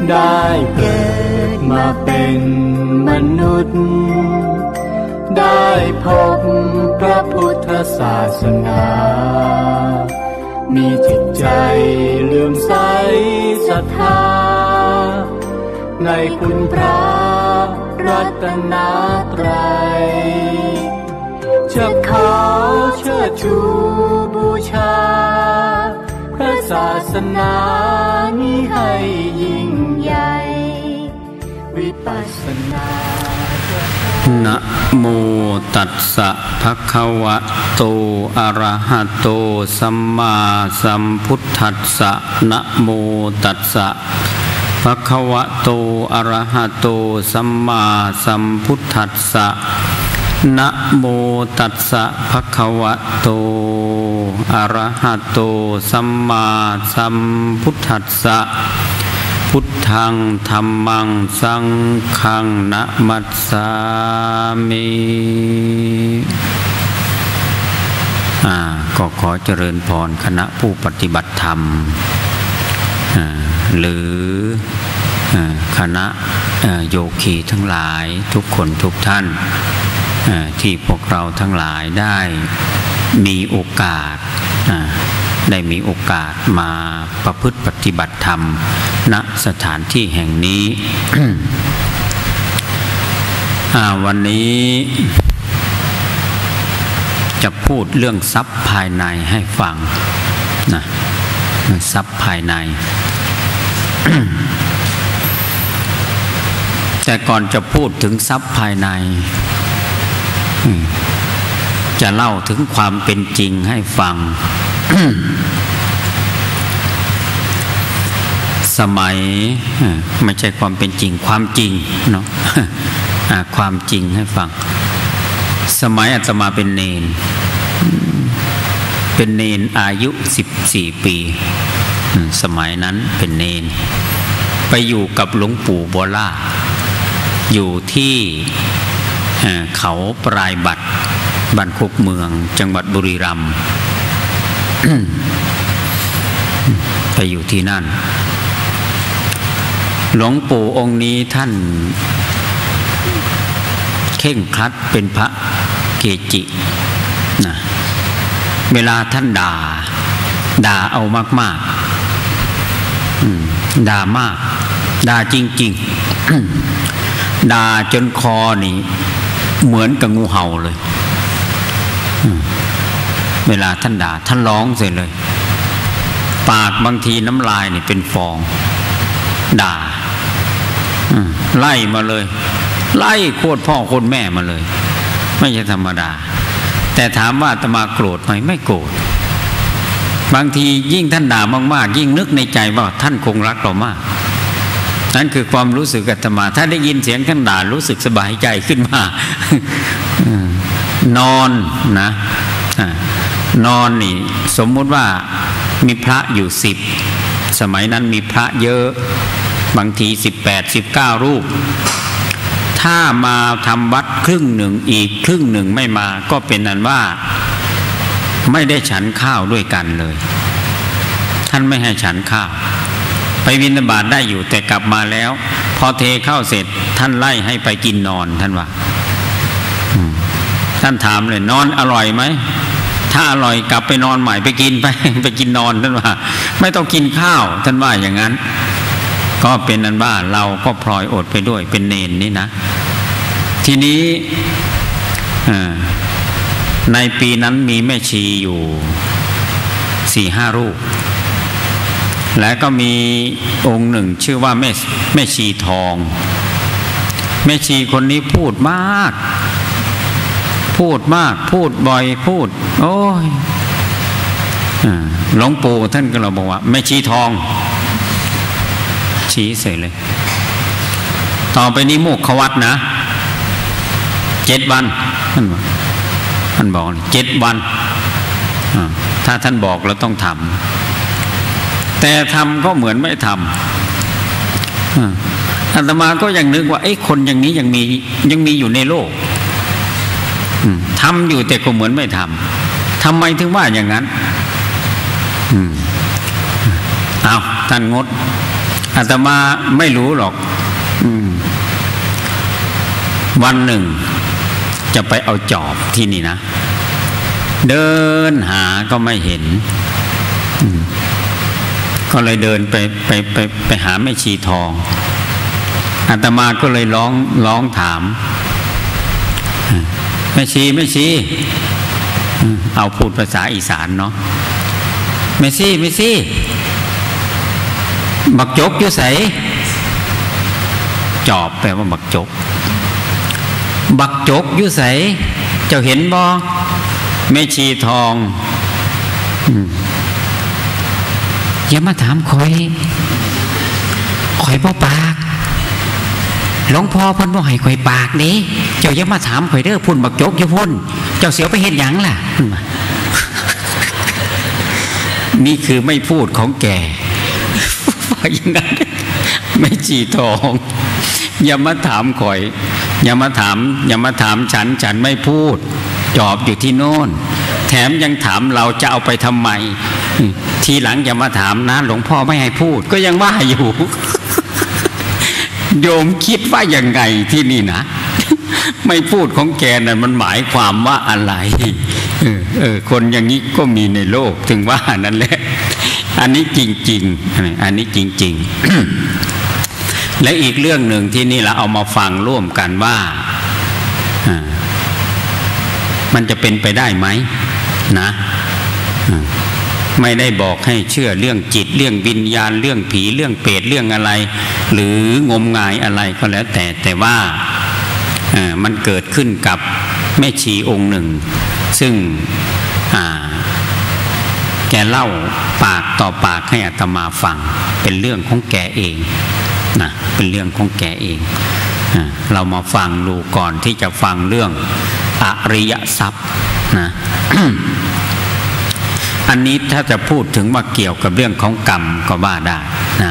ได้เกิดมาเป็นมนุษย์ได้พบพระพุทธศาสนามีจิตใจเลื่อมใสศรัทธาในคุณพระรัตนตรัยจะขอเชิดชูบูชาพระศาสนานี้ให้ยิ่งใหญ่วิปัสสนานะโมตัสสะภะคะวะโตอะระหะโตสัมมาสัมพุทธัสสะนะโมตัสสะภะคะวะโตอะระหะโตสัมมาสัมพุทธัสสะนะโมตัสสะภะคะวะโตอะระหะโตสัมมาสัมพุทธัสสะพุทธังธัมมังสังฆังนะมัสสามิก็ขอเจริญพรคณะผู้ปฏิบัติธรรมหรือคณะโยคีทั้งหลายทุกคนทุกท่านที่พวกเราทั้งหลายได้มีโอกาสมาประพฤติปฏิบัติธรรมณสถานที่แห่งนี้ วันนี้จะพูดเรื่องทรัพย์ภายในให้ฟังนะทรัพย์ภายใน แต่ก่อนจะพูดถึงทรัพย์ภายในจะเล่าถึงความเป็นจริงให้ฟัง สมัยไม่ใช่ความเป็นจริงความจริงเนาะ ความจริงให้ฟังสมัยอาตมาเป็นเนนอายุ14 ปีสมัยนั้นเป็นเนนไปอยู่กับหลวงปู่บัวล่าอยู่ที่เขาปลายบัดบ้านโคกเมืองจังหวัดบุรีรัมย์ ไปอยู่ที่นั่นหลวงปู่องค์นี้ท่านเข่งครัดเป็นพระเกจินะเวลาท่านด่าเอามากๆด่ามากด่าจริงๆ ด่าจนคอนี่เหมือนกับงูเห่าเลยเวลาท่านด่าท่านร้องเสร็จเลยปากบางทีน้ำลายนี่เป็นฟองด่าไล่มาเลยไล่โคตรพ่อโคตรแม่มาเลยไม่ใช่ธรรมดาแต่ถามว่าอาตมาโกรธไหมไม่โกรธบางทียิ่งท่านด่ามากๆยิ่งนึกในใจว่าท่านคงรักเรามากนั่นคือความรู้สึกอาตมาถ้าได้ยินเสียงท่านด่ารู้สึกสบายใจขึ้นมานอนนะนอนนี่สมมุติว่ามีพระอยู่10สมัยนั้นมีพระเยอะบางที18-19 รูปถ้ามาทำวัดครึ่งหนึ่งอีกครึ่งหนึ่งไม่มาก็เป็นนั้นว่าไม่ได้ฉันข้าวด้วยกันเลยท่านไม่ให้ฉันข้าวไปบิณฑบาตได้อยู่แต่กลับมาแล้วพอเทข้าวเสร็จท่านไล่ให้ไปกินนอนท่านว่าท่านถามเลยนอนอร่อยไหมถ้าอร่อยกลับไปนอนใหม่ไปกินนอนท่านว่าไม่ต้องกินข้าวท่านว่าอย่างนั้นก็เป็นนั้นว่าเราก็พลอยอดไปด้วยเป็นเนนนี่นะทีนี้ในปีนั้นมีแม่ชีอยู่ 4-5 รูปและก็มีองค์หนึ่งชื่อว่าแม่ชีทองแม่ชีคนนี้พูดมากพูดบ่อยพูดโอ้ยหลวงปู่ท่านก็เราบอกว่าแม่ชีทองชี้เสร็จเลยต่อไปนี้มุขวัตนะ7 วันท่านบอก7 วันถ้าท่านบอกเราต้องทำแต่ทำก็เหมือนไม่ทำอาตมาก็ยังนึกว่าคนอย่างนี้ยังมีอยู่ในโลกทำอยู่แต่ก็เหมือนไม่ทำทำไมถึงว่าอย่างนั้นเอาท่านงดอาตมาไม่รู้หรอกวันหนึ่งจะไปเอาจอบที่นี่นะเดินหาก็ไม่เห็นก็เลยเดินไปหาแม่ชีทองอาตมาก็เลยร้องถามแม่ชีเอาพูดภาษาอีสานเนาะแม่ชีบักจกอยู่ไสจอบแปลว่าบักจกอยู่ไสเจ้าเห็นบ่แม่ชีทองอย่ามาถามข่อยบ่ปากหลวงพ่อเพิ่นบ่ให้ข่อยปากเด้เจ้าอย่ามาถามข่อยเด้อพุ่นบักจกอยู่พุ่นเจ้าเสียวไปเฮ็ดหยังล่ะนี่คือไม่พูดของแกว่าอย่างนั้นแม่ชีทองอย่ามาถามข่อยอย่ามาถามฉันไม่พูดจอบอยู่ที่โน่นแถมยังถามเราจะเอาไปทำไมทีหลังอย่ามาถามนะหลวงพ่อไม่ให้พูดก็ยังว่าอยู่ โยมคิดว่ายังไงที่นี่นะ ไม่พูดของแกน่ะมันหมายความว่าอะไรคนอย่างนี้ก็มีในโลกถึงว่านั่นแหละอันนี้จริงๆอันนี้จริงๆและอีกเรื่องหนึ่งที่นี่เราเอามาฟังร่วมกันว่ามันจะเป็นไปได้ไหมนะไม่ได้บอกให้เชื่อเรื่องจิตเรื่องวิญญาณเรื่องผีเรื่องเปรตเรื่องอะไรหรืองมงายอะไรก็แล้วแต่ว่ามันเกิดขึ้นกับแม่ชีองค์หนึ่งซึ่งแกเล่าปากต่อปากให้อาตมาฟังเป็นเรื่องของแกเองนะเป็นเรื่องของแกเองเรามาฟังดูก่อนที่จะฟังเรื่องอริยทรัพย์นะ อันนี้ถ้าจะพูดถึงว่าเกี่ยวกับเรื่องของกรรมก็ว่าได้นะ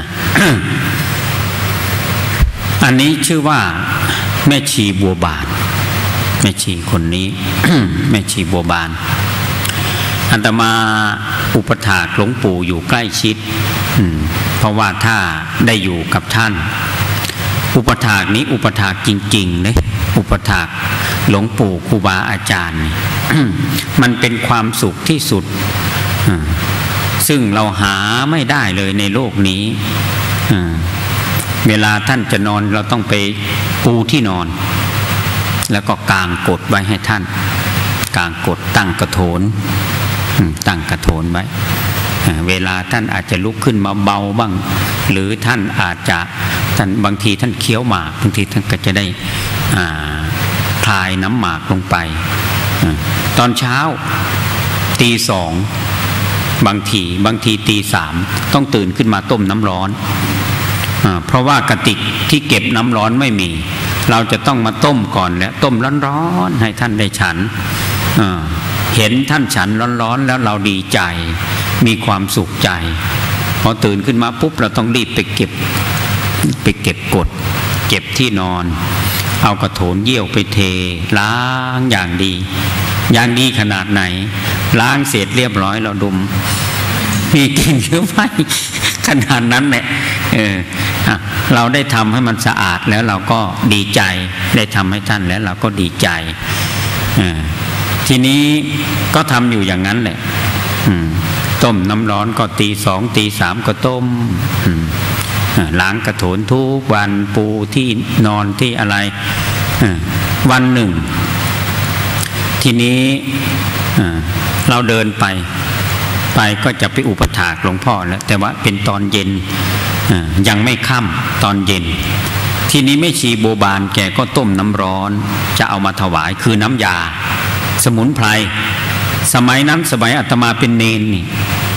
อันนี้ชื่อว่าแม่ชีบัวบานแม่ชีคนนี้ แม่ชีบัวบานอาตมาอุปถากหลวงปู่อยู่ใกล้ชิดเพราะว่าถ้าได้อยู่กับท่านอุปถากนี้อุปถากจริงๆเลยอุปถากหลวงปู่ครูบาอาจารย์ มันเป็นความสุขที่สุดซึ่งเราหาไม่ได้เลยในโลกนี้เวลาท่านจะนอนเราต้องไปปูที่นอนแล้วก็กางกดไว้ให้ท่านกางกดตั้งกระโถนไว้เวลาท่านอาจจะลุกขึ้นมาเบาบ้างหรือท่านอาจจะบางทีท่านเคี้ยวหมากบางทีท่านก็จะได้คลายน้ำหมากลงไปตอนเช้าตี 2บางทีตี 3ต้องตื่นขึ้นมาต้มน้ำร้อนเพราะว่ากระติกที่เก็บน้ำร้อนไม่มีเราจะต้องมาต้มก่อนแล้วต้มร้อนๆให้ท่านได้ฉันเห็นท่านฉันร้อนๆแล้วเราดีใจมีความสุขใจพอตื่นขึ้นมาปุ๊บเราต้องรีบไปเก็บกดเก็บที่นอนเอากระโถนเยี่ยวไปเทล้างอย่างดีขนาดไหนล้างเสร็จเรียบร้อยเราดมมีกลิ่นหรือไม่ขนาดนั้นแหละเราได้ทำให้มันสะอาดแล้วเราก็ดีใจได้ทำให้ท่านแล้วเราก็ดีใจทีนี้ก็ทำอยู่อย่างนั้นแหละต้มน้ำร้อนก็ตี 2 ตี 3ก็ต้มล้างกระโถนทุกวันปูที่นอนที่อะไรวันหนึ่งทีนี้เราเดินไปก็จะไปอุปถากหลวงพ่อแล้วแต่ว่าเป็นตอนเย็นยังไม่ค่ำตอนเย็นทีนี้แม่ชีโบบานแกก็ต้มน้ำร้อนจะเอามาถวายคือน้ำยาสมุนไพรสมัยอาตมาเป็นเนนนี่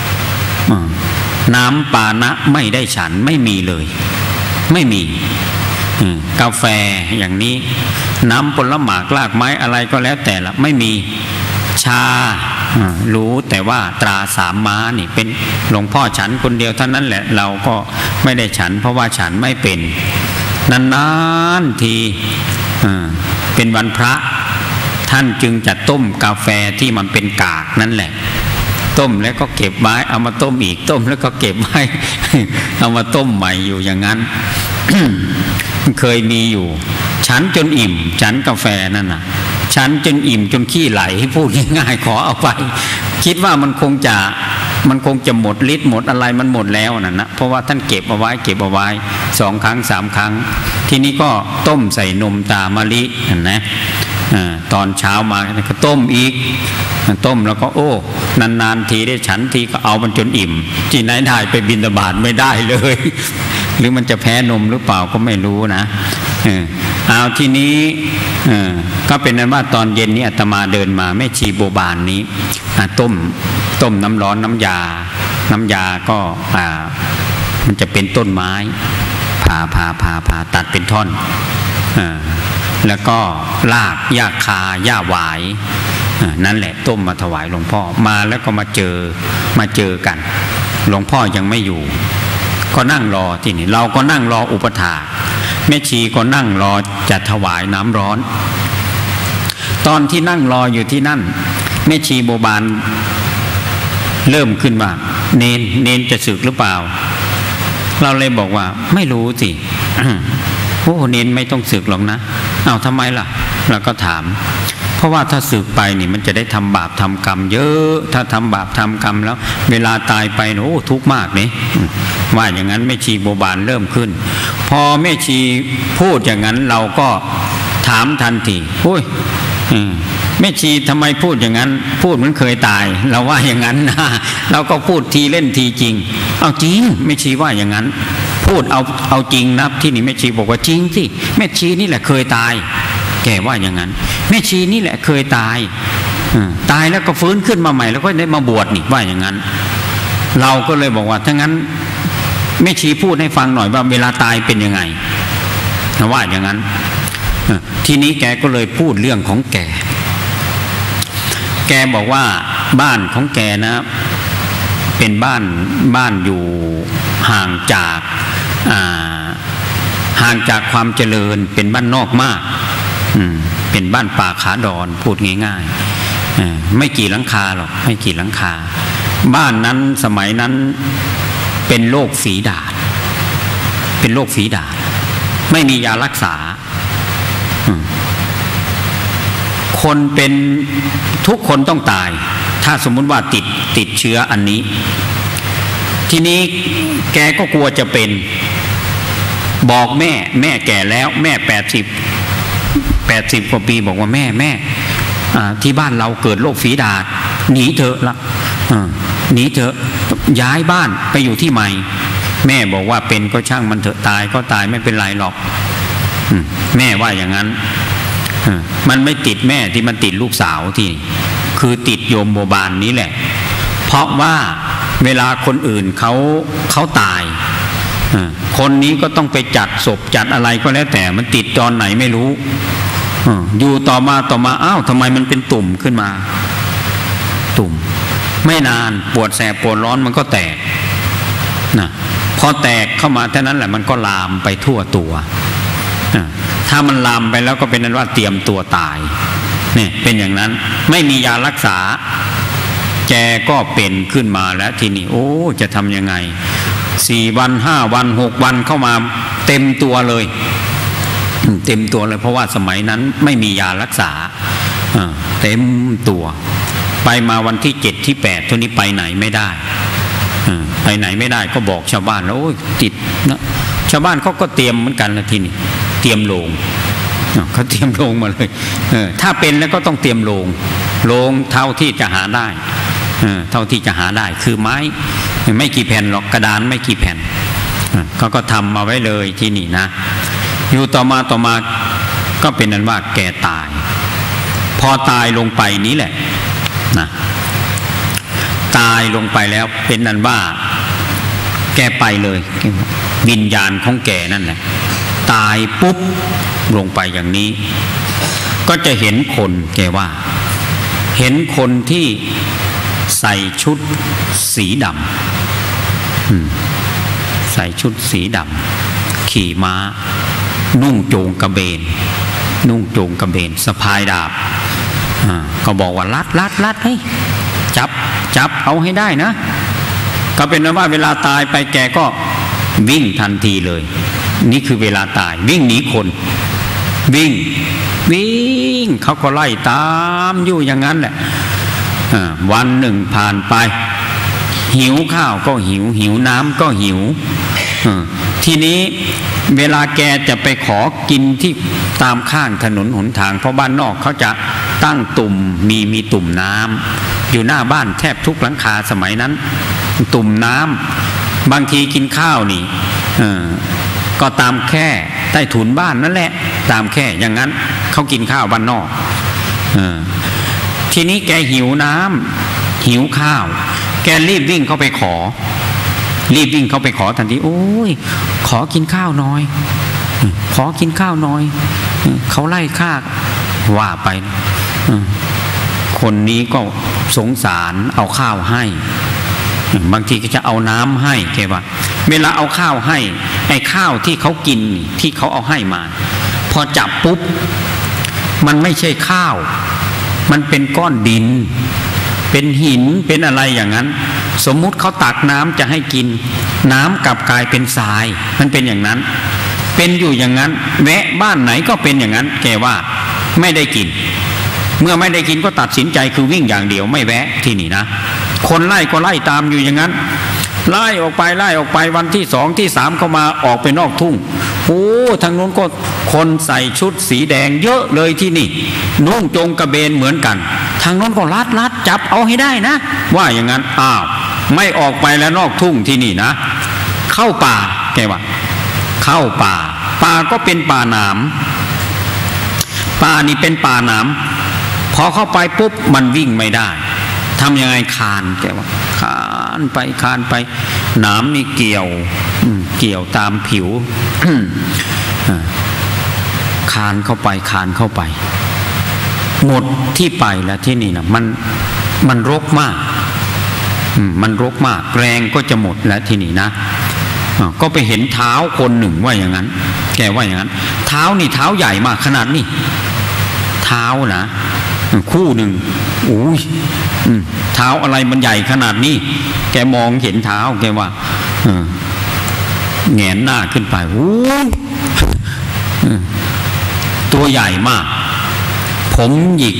น้ำปานะไม่ได้ฉันไม่มีเลยไม่มีกาแฟอย่างนี้น้ำผลหมากรากไม้อะไรก็แล้วแต่ละไม่มีชารู้แต่ว่าตราสามม้านี่เป็นหลวงพ่อฉันคนเดียวเท่านั้นแหละเราก็ไม่ได้ฉันเพราะว่าฉันไม่เป็นนานๆทีเป็นวันพระท่านจึงจะต้มกาแฟที่มันเป็นกากนั่นแหละต้มแล้วก็เก็บไว้เอามาต้มอีกต้มแล้วก็เก็บไว้ เอามาต้มใหม่อยู่อย่างนั้น เคยมีอยู่ฉันจนอิ่มฉันกาแฟนั่นน่ะฉันจนอิ่มจนขี้ไหลให้พูดง่ายๆขอเอาไปคิดว่ามันคงจะหมดฤทธิ์หมดอะไรมันหมดแล้วนั่นนะเพราะว่าท่านเก็บเอาไว้2 ครั้ง 3 ครั้งทีนี้ก็ต้มใส่นมตามะลินะตอนเช้ามาก็ต้มอีกต้มแล้วก็โอ้นานๆทีได้ฉันทีก็เอามันจนอิ่มที่ไหนได้ไปบิณฑบาตไม่ได้เลย หรือมันจะแพ้นมหรือเปล่าก็ไม่รู้นะเอาทีนี้ก็เป็นนั้นว่าตอนเย็นนี้อาตมาเดินมาแม่ชีโบบานนี้ต้มน้ำร้อนน้ำยาก็มันจะเป็นต้นไม้ผ่าตัดเป็นท่อนแล้วก็ลากหญ้าคาหญ้าหวายนั่นแหละต้มมาถวายหลวงพ่อมาแล้วก็มาเจอกันหลวงพ่อยังไม่อยู่ก็นั่งรอที่นี่เราก็นั่งรออุปถากแม่ชีก็นั่งรอจะถวายน้ำร้อนตอนที่นั่งรออยู่ที่นั่นแม่ชีโบบานเริ่มขึ้นว่าเนนจะสึกหรือเปล่าเราเลยบอกว่าไม่รู้สิโอ้เนนไม่ต้องสึกหรอกนะเอาทำไมล่ะเราก็ถามเพราะว่าถ้าสึกไปนี่มันจะได้ทำบาปทำกรรมเยอะถ้าทำบาปทำกรรมแล้วเวลาตายไปโอ้ทุกข์มากเนี่ยว่าอย่างนั้นแม่ชีโบบานเริ่มขึ้นพอแม่ชีพูดอย่างนั้นเราก็ถามทันทีโอ้ยแม่ชีทำไมพูดอย่างนั้นพูดเหมือนเคยตายเราว่าอย่างนั้นนะเราก็พูดทีเล่นทีจริงเอาจริงแม่ชีว่าอย่างนั้นพูดเอาจริงนะที่นี่แม่ชีบอกว่าจริงสิแม่ชีนี่แหละเคยตายแกว่าอย่างนั้นแม่ชีนี่แหละเคยตายแล้วก็ฟื้นขึ้นมาใหม่แล้วก็ได้มาบวชนี่ว่าอย่างนั้นเราก็เลยบอกว่าถ้างั้นแม่ชีพูดให้ฟังหน่อยว่าเวลาตายเป็นยังไงว่าอย่างนั้นทีนี้แกก็เลยพูดเรื่องของแกบอกว่าบ้านของแกนะเป็นบ้านอยู่ห่างจากความเจริญเป็นบ้านนอกมากเป็นบ้านป่าขาดอนพูดง่ายๆไม่กี่หลังคาหรอกไม่กี่หลังคาบ้านนั้นสมัยนั้นเป็นโรคฝีดาษไม่มียารักษาคนเป็นทุกคนต้องตายถ้าสมมุติว่าติดเชื้ออันนี้ทีนี้แกก็กลัวจะเป็นบอกแม่แก่แล้วแม่80กว่าปีบอกว่าแม่ที่บ้านเราเกิดโรคฝีดาษหนีเถอะละหนีเถอะย้ายบ้านไปอยู่ที่ใหม่แม่บอกว่าเป็นก็ช่างมันเถอะตายก็ตายไม่เป็นไรหรอกแม่ว่าอย่างนั้นมันไม่ติดแม่ที่มันติดลูกสาวที่คือติดโยมโบบานนี้แหละเพราะว่าเวลาคนอื่นเขาตายคนนี้ก็ต้องไปจัดศพจัดอะไรก็แล้วแต่มันติดตอนไหนไม่รู้อยู่ต่อมาอ้าวทำไมมันเป็นตุ่มขึ้นมาตุ่มไม่นานปวดแสบปวดร้อนมันก็แตกนะพอแตกเข้ามาเท่านั้นแหละมันก็ลามไปทั่วตัวถ้ามันลามไปแล้วก็เป็นนั้นว่าเตรียมตัวตายเนี่ยเป็นอย่างนั้นไม่มียารักษาแกก็เป็นขึ้นมาแล้วทีนี้โอ้จะทำยังไง4 วัน5 วัน6 วันเข้ามาเต็มตัวเลยเพราะว่าสมัยนั้นไม่มียารักษาเต็มตัวไปมาวันที่7ที่8ตัวนี้ไปไหนไม่ได้ก็บอกชาวบ้านแล้วโอ้ยติดนะชาวบ้านเขาก็เตรียมเหมือนกันละทีนี้เตรียมโลงเขาเตรียมโลงมาเลยถ้าเป็นแล้วก็ต้องเตรียมโลงเท่าที่จะหาได้คือไม้ไม่กี่แผ่นหรอกกระดานไม่กี่แผ่นเขาก็ทำมาไว้เลยที่นี่นะอยู่ต่อมาก็เป็นนั้นว่าแกตายพอตายลงไปนี้แหละนะตายลงไปแล้วเป็นนั้นว่าแกไปเลยวิญญาณของแกนั่นแหละตายปุ๊บลงไปอย่างนี้ก็จะเห็นคนแกว่าเห็นคนที่ใส่ชุดสีดำใส่ชุดสีดำขี่ม้านุ่งโจงกระเบนสะพายดาบก็บอกว่าลัดเฮ้ยจับเอาให้ได้นะก็เป็นว่าเวลาตายไปแกก็วิ่งทันทีเลยนี่คือเวลาตายวิ่งหนีคนวิ่งเขาก็ไล่ตามอยู่อย่างนั้นแหละวันหนึ่งผ่านไปหิวข้าวก็หิวน้ำก็หิวทีนี้เวลาแกจะไปขอกินที่ตามข้างถนนหนทางเพราะบ้านนอกเขาจะตั้งตุ่มมีตุ่มน้ำอยู่หน้าบ้านแทบทุกหลังคาสมัยนั้นตุ่มน้ำบางทีกินข้าวนี่ก็ตามแค่ใต้ถุนบ้านนั่นแหละตามแค่อย่างนั้นเขากินข้าวบ้านนอกทีนี้แกหิวน้ำหิวข้าวแกรีบวิ่งเข้าไปขอทันทีโอ้ยขอกินข้าวหน่อยขอกินข้าวหน่อยเขาไล่ฆ่าว่าไปคนนี้ก็สงสารเอาข้าวให้บางทีก็จะเอาน้ำให้แกว่าเวลาเอาข้าวให้ไอ้ข้าวที่เขากินที่เขาเอาให้มาพอจับปุ๊บมันไม่ใช่ข้าวมันเป็นก้อนดินเป็นหินเป็นอะไรอย่างนั้นสมมุติเขาตักน้ำจะให้กินน้ำกลับกลายเป็นทรายมันเป็นอย่างนั้นเป็นอยู่อย่างนั้นแวะบ้านไหนก็เป็นอย่างนั้นแกว่าไม่ได้กินเมื่อไม่ได้กินก็ตัดสินใจคือวิ่งอย่างเดียวไม่แวะที่นี่นะคนไล่ก็ไล่ตามอยู่อย่างนั้นไล่ออกไปวันที่สองที่สามเข้ามาออกไปนอกทุ่งโอ้ทางโน้นก็คนใส่ชุดสีแดงเยอะเลยที่นี่นุ่งจงกระเบนเหมือนกันทางโน้นก็ลัดจับเอาให้ได้นะว่าอย่างนั้นอ้าวไม่ออกไปแล้วนอกทุ่งที่นี่นะเข้าป่าแกว่าเข้าป่าก็เป็นป่าหนามป่านี่เป็นป่าหนามพอเข้าไปปุ๊บมันวิ่งไม่ได้ทำยังไงคานแกว่าคานไปหนามนี่เกี่ยวตามผิว คานเข้าไปหมดที่ไปแล้วที่นี่นะมันรกมากแรงก็จะหมดแล้วที่นี่นะก็ไปเห็นเท้าคนหนึ่งว่าอย่างนั้นแกว่าอย่างนั้นเท้านี่เท้าใหญ่มากขนาดนี้เท้านะคู่หนึ่งอุ้ยเท้าอะไรมันใหญ่ขนาดนี้แกมองเห็นเท้าแกว่าแงนหน้าขึ้นไปตัวใหญ่มากผมหยิก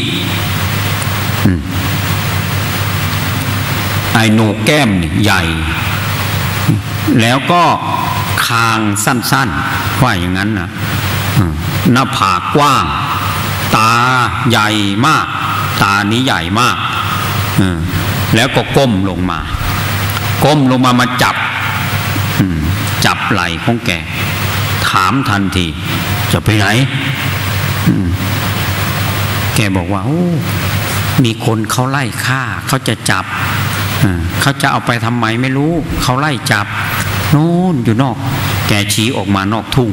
ไอ้โหนกแก้มนี่ใหญ่แล้วก็คางสั้นๆว่าอย่างนั้นนะหน้าผากกว้างตาใหญ่มากตานี้ใหญ่มากแล้วก็ก้มลงมามาจับไหล่ของแกถามทันทีจะไปไหนแกบอกว่าโอ้มีคนเขาไล่ฆ่าเขาจะจับเขาจะเอาไปทำไมไม่รู้เขาไล่จับโน่นอยู่นอกแกชี้ออกมานอกทุ่ง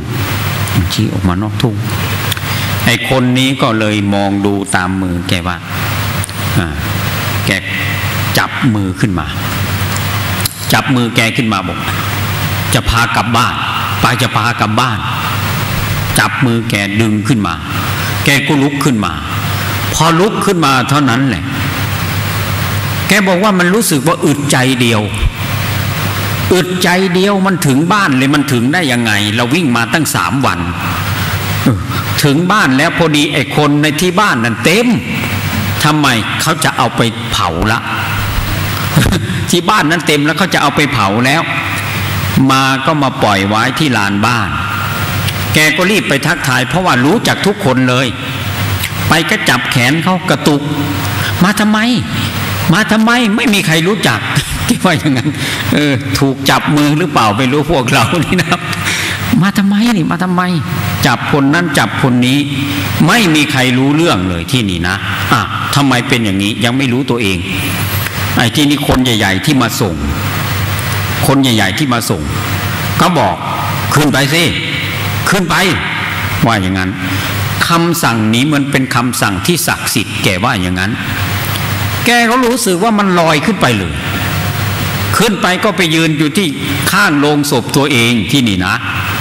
ไอ้คนนี้ก็เลยมองดูตามมือแกว่าแกจับมือขึ้นมาบอกจะพากลับบ้านจะพากลับบ้านจับมือแกดึงขึ้นมาแกก็ลุกขึ้นมาพอลุกขึ้นมาเท่านั้นแหละแกบอกว่ามันรู้สึกว่าอึดใจเดียวมันถึงบ้านเลยมันถึงได้ยังไงเราวิ่งมาตั้ง3 วันถึงบ้านแล้วพอดีไอ้คนในที่บ้านนั้นเต็มทำไมเขาจะเอาไปเผาละ ที่บ้านนั้นเต็มแล้วเขาจะเอาไปเผาแล้วก็มาปล่อยไว้ที่ลานบ้านแกก็รีบไปทักทายเพราะว่ารู้จักทุกคนเลยไปก็จับแขนเขากระตุกมาทำไมไม่มีใครรู้จักคิดว่าอย่างนั้นถูกจับมือหรือเปล่าไม่รู้พวกเรานี่นะมาทำไมจับคนนั้นจับคนนี้ไม่มีใครรู้เรื่องเลยที่นี่นะทำไมเป็นอย่างนี้ยังไม่รู้ตัวเองไอ้ที่นี่คนใหญ่ๆที่มาส่งก็บอกขึ้นไปสิขึ้นไปว่าอย่างนั้นคำสั่งนี้มันเป็นคำสั่งที่ศักดิ์สิทธิ์แกว่าอย่างนั้นแกก็รู้สึกว่ามันลอยขึ้นไปเลยขึ้นไปก็ไปยืนอยู่ที่ข้างโลงศพตัวเองที่นี่นะ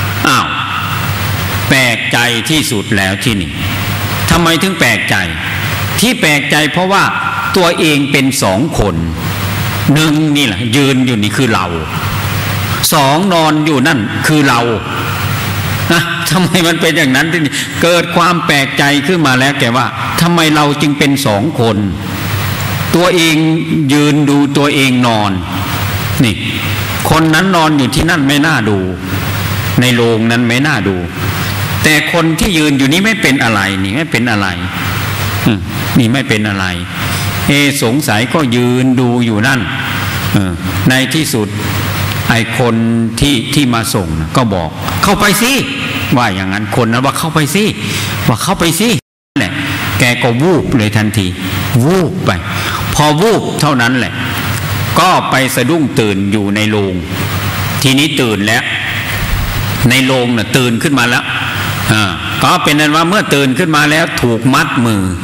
แปลกใจที่สุดแล้วที่นี่ทำไมถึงแปลกใจที่แปลกใจเพราะว่าตัวเองเป็น2 คนหนึ่งนี่แหละยืนอยู่นี่คือเราสองนอนอยู่นั่นคือเราทำไมมันเป็นอย่างนั้นที่นี่เกิดความแปลกใจขึ้นมาแล้วแกว่าทำไมเราจึงเป็นสองคนตัวเองยืนดูตัวเองนอนนี่คนนั้นนอนอยู่ที่นั่นไม่น่าดูในโรงนั้นไม่น่าดูแต่คนที่ยืนอยู่นี้ไม่เป็นอะไรนี่ไม่เป็นอะไรนี่ไม่เป็นอะไรสงสัยก็ยืนดูอยู่นั่นในที่สุดไอ้คนที่มาส่งก็บอกเข้าไปสิว่าอย่างนั้นคนนั้นว่าเข้าไปสิว่าเข้าไปสิแหละแกก็วูบเลยทันทีวูบไปพอวูบเท่านั้นแหละก็ไปสะดุ้งตื่นอยู่ในโรงทีนี้ตื่นแล้วในโรงน่ะตื่นขึ้นมาแล้วก็เป็นนั้นว่าเมื่อตื่นขึ้นมาแล้วถูกมัดมือ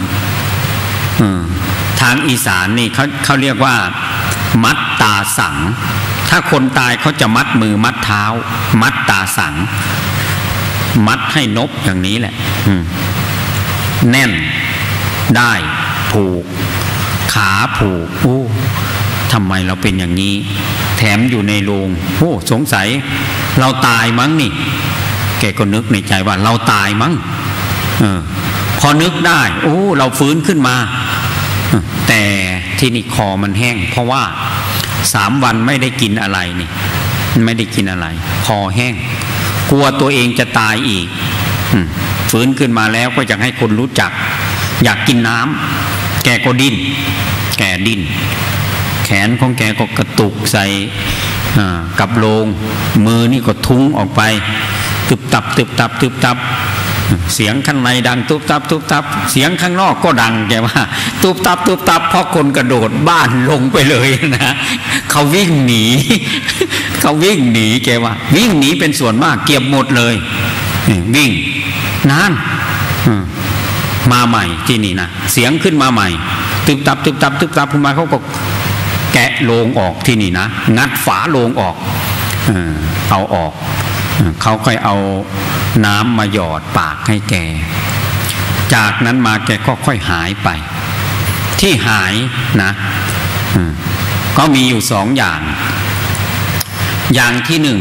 ทางอีสานนี่เขาเรียกว่ามัดตาสังถ้าคนตายเขาจะมัดมือมัดเท้ามัดตาสังมัดให้นบอย่างนี้แหละแน่นได้ผูกขาผูกโอ้ทำไมเราเป็นอย่างนี้แถมอยู่ในโรงโอ้สงสัยเราตายมั้งนี่แกก็นึกในใจว่าเราตายมั้งพอนึกได้โอ้เราฟื้นขึ้นมาแต่ที่นี่คอมันแห้งเพราะว่า3 วันไม่ได้กินอะไรนี่ไม่ได้กินอะไรคอแห้งกลัวตัวเองจะตายอีกฟื้นขึ้นมาแล้วก็อยากให้คนรู้จักอยากกินน้ำแกก็ดิ้นแกดิ้นแขนของแกก็กระตุกใส่กับโลงมือนี่ก็ทุ้งออกไปตึบตับตึบตับตึบตับเสียงข้างในดังตุบตับตุบตับเสียงข้างนอกก็ดังแกว่าตุบตับตุบตับเพราะคนกระโดดบ้านลงไปเลยนะเขาวิ่งหนีเขาวิ่งหนีแกว่าวิ่งหนีเป็นส่วนมากเก็บหมดเลยวิ่งนานมาใหม่ที่นี่นะเสียงขึ้นมาใหม่ตึบตับตึบตับตึบตับขึ้นมาเขาก็แกะโลงออกที่นี่นะงัดฝาโลงออกเอาออกเขาค่อยเอาน้ำมาหยอดปากให้แกจากนั้นมาแกก็ค่อยหายไปที่หายนะก็มีอยู่2 อย่างอย่างที่หนึ่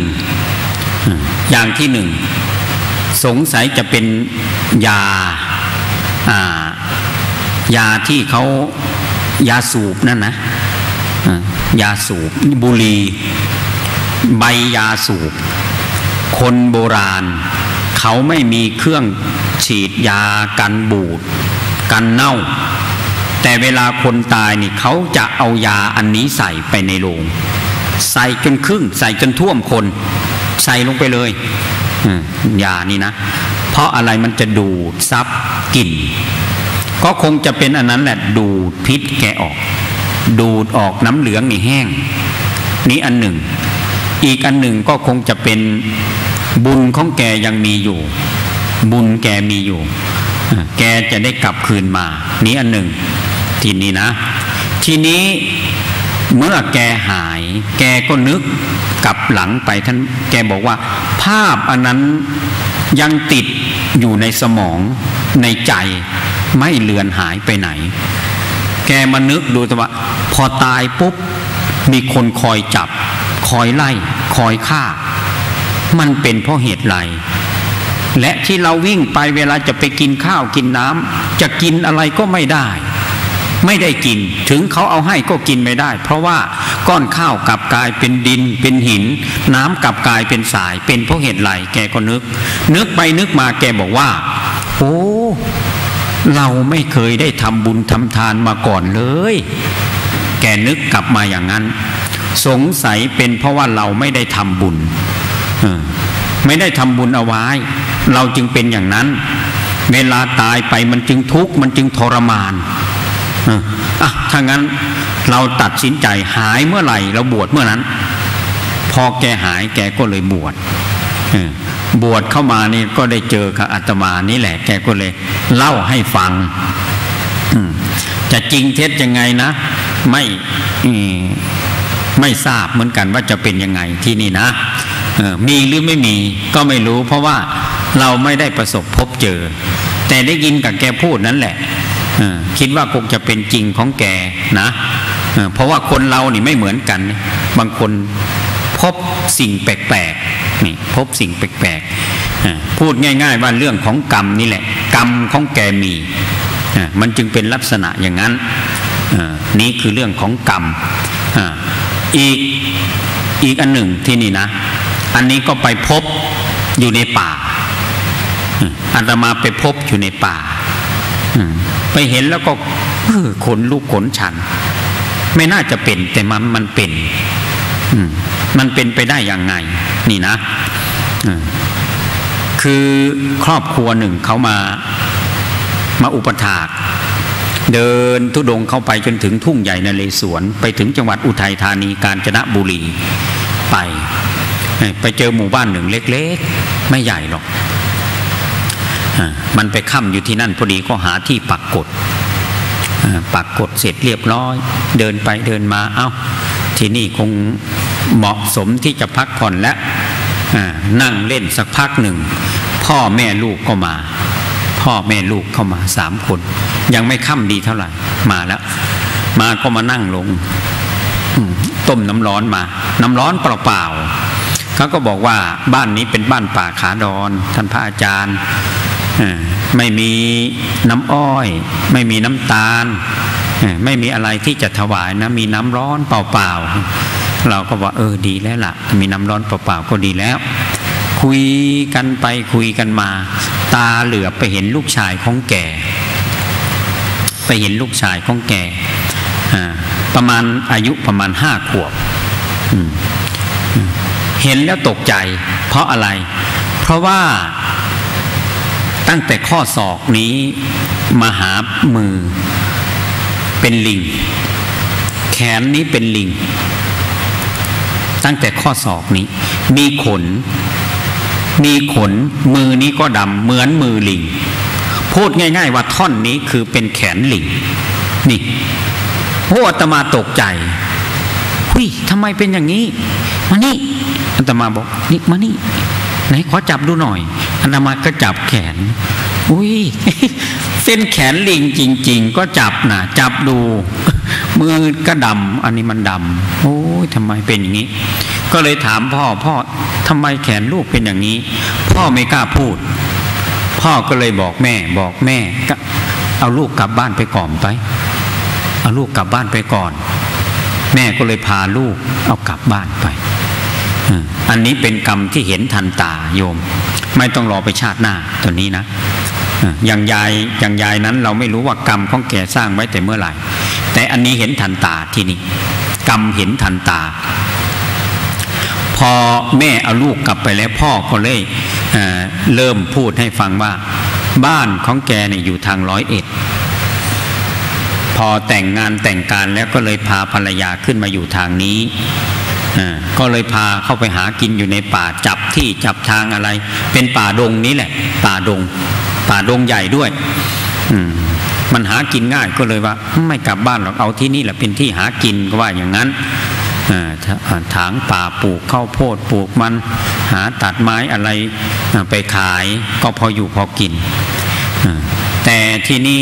งสงสัยจะเป็นยาที่เขายาสูบนั่นนะยาสูบบุหรี่ใบยาสูบคนโบราณเขาไม่มีเครื่องฉีดยากันบูดกันเน่าแต่เวลาคนตายนี่เขาจะเอายาอันนี้ใส่ไปในโลงใส่จนครึ่งใส่จนท่วมคนใส่ลงไปเลยยานี่นะเพราะอะไรมันจะดูดซับกลิ่นก็คงจะเป็นอันนั้นแหละดูดพิษแกออกดูดออกน้ำเหลืองนี่แห้งนี่อันหนึ่งอีกอันหนึ่งก็คงจะเป็นบุญของแกยังมีอยู่บุญแกมีอยู่แกจะได้กลับคืนมานี่อันหนึ่งทีนี้นะทีนี้เมื่อแกหายแกก็นึกกลับหลังไปท่านแกบอกว่าภาพอันนั้นยังติดอยู่ในสมองในใจไม่เลือนหายไปไหนแกมานึกดูแต่ว่าพอตายปุ๊บมีคนคอยจับคอยไล่คอยฆ่ามันเป็นเพราะเหตุไรและที่เราวิ่งไปเวลาจะไปกินข้าวกินน้ำจะกินอะไรก็ไม่ได้กินถึงเขาเอาให้ก็กินไม่ได้เพราะว่าก้อนข้าวกลับกลายเป็นดินเป็นหินน้ำกลับกลายเป็นทรายเป็นเพราะเหตุไรแกก็นึกไปนึกมาแกบอกว่าโอ้เราไม่เคยได้ทำบุญทำทานมาก่อนเลยแกนึกกลับมาอย่างนั้นสงสัยเป็นเพราะว่าเราไม่ได้ทำบุญไม่ได้ทำบุญเอาไว้เราจึงเป็นอย่างนั้นเวลาตายไปมันจึงทุกข์มันจึงทรมานถ้างั้นเราตัดสินใจหายเมื่อไหร่เราบวชเมื่อนั้นพอแกหายแกก็เลยบวชเข้ามานี่ก็ได้เจอกับอาตมานี่แหละแกก็เลยเล่าให้ฟังจะจริงเท็จยังไงนะไม่ทราบเหมือนกันว่าจะเป็นยังไงที่นี่นะมีหรือไม่มีก็ไม่รู้เพราะว่าเราไม่ได้ประสบพบเจอแต่ได้ยินกับแกพูดนั่นแหละคิดว่าคงจะเป็นจริงของแกนะเพราะว่าคนเรานี่ไม่เหมือนกันบางคนพบสิ่งแปลกๆนี่พบสิ่งแปลกๆพูดง่ายๆว่าเรื่องของกรรมนี่แหละกรรมของแกมีมันจึงเป็นลักษณะอย่างนั้นนี่คือเรื่องของกรรมอีกอันหนึ่งที่นี่นะอันนี้ก็ไปพบอยู่ในป่าอาตมาไปพบอยู่ในป่าไปเห็นแล้วก็ขนลุกขนชันไม่น่าจะเป็นแต่มันเป็นมันเป็นไปได้อย่างไงนี่นะคือครอบครัวหนึ่งเขามาอุปถากเดินธุดงค์เข้าไปจนถึงทุ่งใหญ่นเรศวรไปถึงจังหวัดอุทัยธานีกาญจนบุรีไปเจอหมู่บ้านหนึ่งเล็กๆไม่ใหญ่หรอกมันไปค่ำอยู่ที่นั่นพอดีก็หาที่ปักกดเสร็จเรียบร้อยเดินไปเดินมาที่นี่คงเหมาะสมที่จะพักผ่อนแล้วนั่งเล่นสักพักหนึ่งพ่อแม่ลูกก็มาเข้ามา3 คนยังไม่ค่ำดีเท่าไหร่มาแล้วมาก็มานั่งลงต้มน้ำร้อนมาน้ำร้อนเปล่าๆเขาก็บอกว่าบ้านนี้เป็นบ้านป่าขาดอนท่านพระอาจารย์ไม่มีน้ำอ้อยไม่มีน้ำตาลไม่มีอะไรที่จะถวายนะมีน้ำร้อนเปล่าๆเราก็ว่าดีแล้วล่ะมีน้ำร้อนเปล่าๆก็ดีแล้วคุยกันไปคุยกันมาตาเหลือบไปเห็นลูกชายของแกประมาณอายุประมาณ5 ขวบเห็นแล้วตกใจเพราะอะไรเพราะว่าตั้งแต่ข้อศอกนี้มาหามือเป็นลิงแขนนี้เป็นลิงตั้งแต่ข้อศอกนี้มีขนมือนี้ก็ดำเหมือนมือลิงพูดง่ายๆว่าท่อนนี้คือเป็นแขนลิงนี่อาตมาตกใจทำไมเป็นอย่างนี้มานี่อาตมาบอกนี่มานี่ไหนขอจับดูหน่อยอาตมาก็จับแขนเป็นแขนลิงจริงๆก็จับดูมือก็ดำอันนี้มันดำทำไมเป็นอย่างนี้ก็เลยถามพ่อทำไมแขนลูกเป็นอย่างนี้พ่อไม่กล้าพูดพ่อก็เลยบอกแม่ก็เอาลูกกลับบ้านไปก่อนเอาลูกกลับบ้านไปก่อนแม่ก็เลยพาลูกเอากลับบ้านไปอันนี้เป็นกรรมที่เห็นทันตาโยมไม่ต้องรอไปชาติหน้าตัวนี้นะอย่างยายนั้นเราไม่รู้ว่ากรรมของแกสร้างไว้แต่เมื่อไหร่แต่อันนี้เห็นทันตาที่นี่กรรมเห็นทันตาพอแม่เอาลูกกลับไปแล้วพ่อก็เลยเริ่มพูดให้ฟังว่าบ้านของแกเนี่ยอยู่ทาง101พอแต่งงานแต่งการแล้วก็เลยพาภรรยาขึ้นมาอยู่ทางนี้ก็เลยพาเข้าไปหากินอยู่ในป่าจับที่จับทางอะไรเป็นป่าดงนี้แหละป่าดงใหญ่ด้วยมันหากินง่ายก็เลยว่าไม่กลับบ้านหรอกเอาที่นี่แหละเป็นที่หากินก็ว่าอย่างนั้นถางป่าปลูกข้าวโพดปลูกมันหาตัดไม้อะไรไปขายก็พออยู่พอกินแต่ที่นี่